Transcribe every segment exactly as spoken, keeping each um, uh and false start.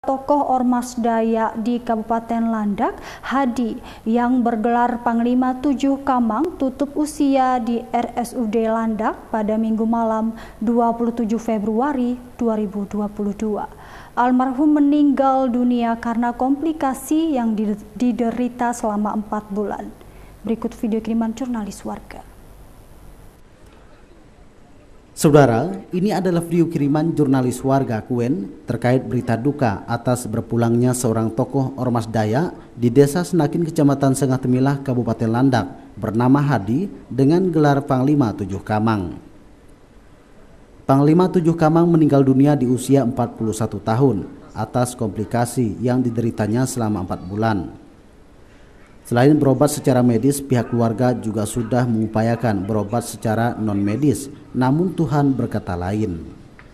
tokoh Ormas Dayak di Kabupaten Landak, Hadi, yang bergelar Panglima Tujuh Kamang tutup usia di R S U D Landak pada Minggu malam dua puluh tujuh Februari dua ribu dua puluh dua. Almarhum meninggal dunia karena komplikasi yang diderita selama empat bulan. Berikut video kiriman jurnalis warga. Saudara, ini adalah video kiriman jurnalis warga Kuen terkait berita duka atas berpulangnya seorang tokoh Ormas Dayak di Desa Senakin, Kecamatan Sengah Temilah, Kabupaten Landak, bernama Hadi dengan gelar Panglima Tujuh Kamang. Panglima Tujuh Kamang meninggal dunia di usia empat puluh satu tahun atas komplikasi yang dideritanya selama empat bulan. Selain berobat secara medis, pihak keluarga juga sudah mengupayakan berobat secara non-medis, namun Tuhan berkata lain.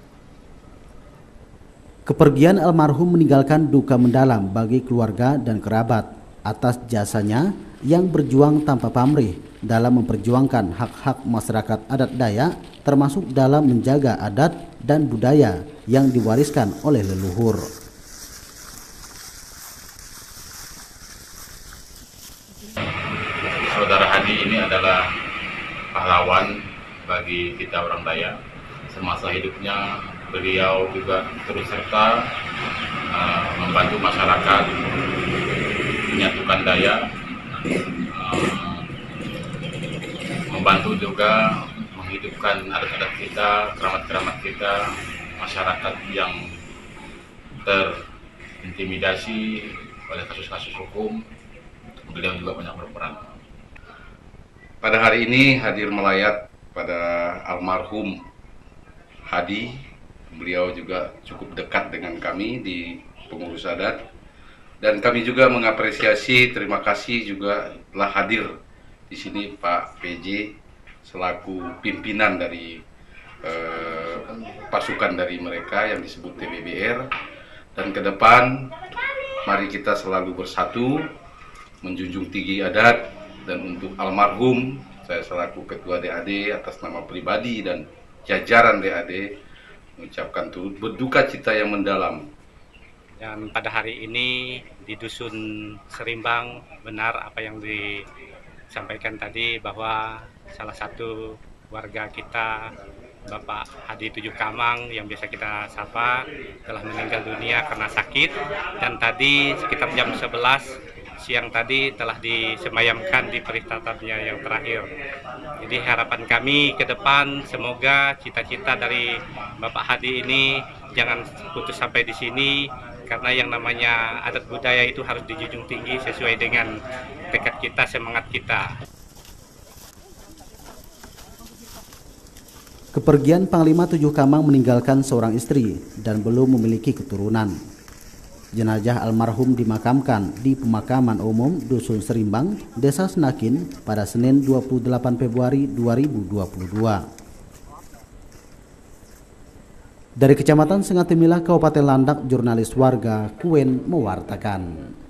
Kepergian almarhum meninggalkan duka mendalam bagi keluarga dan kerabat atas jasanya yang berjuang tanpa pamrih dalam memperjuangkan hak-hak masyarakat adat Dayak, termasuk dalam menjaga adat dan budaya yang diwariskan oleh leluhur. Saudara Hadi ini adalah pahlawan bagi kita orang Dayak. Semasa hidupnya beliau juga turut serta uh, membantu masyarakat menyatukan Dayak, uh, membantu juga menghidupkan adat-adat kita, keramat-keramat kita, masyarakat yang terintimidasi oleh kasus-kasus hukum. Beliau juga banyak berperan. Pada hari ini hadir melayat pada almarhum Hadi. Beliau juga cukup dekat dengan kami di pengurus adat, dan kami juga mengapresiasi, terima kasih juga telah hadir di sini Pak P J selaku pimpinan dari eh, pasukan dari mereka yang disebut T B B R. Dan ke depan mari kita selalu bersatu menjunjung tinggi adat. Dan untuk almarhum, saya selaku Ketua D A D atas nama pribadi dan jajaran D A D mengucapkan turut berduka cita yang mendalam. Dan pada hari ini di Dusun Serimbang benar apa yang disampaikan tadi, bahwa salah satu warga kita, Bapak Hadi Tujuh Kamang yang biasa kita sapa, telah meninggal dunia karena sakit, dan tadi sekitar jam sebelas siang tadi telah disemayamkan di peristataannya yang terakhir. Jadi harapan kami ke depan, semoga cita-cita dari Bapak Hadi ini jangan putus sampai di sini, karena yang namanya adat budaya itu harus dijunjung tinggi sesuai dengan tekad kita, semangat kita. Kepergian Panglima Tujuh Kamang meninggalkan seorang istri dan belum memiliki keturunan. Jenazah almarhum dimakamkan di pemakaman umum Dusun Serimbang, Desa Senakin pada Senin dua puluh delapan Februari dua ribu dua puluh dua. Dari Kecamatan Sengah Temilah, Kabupaten Landak, jurnalis warga Kuen mewartakan.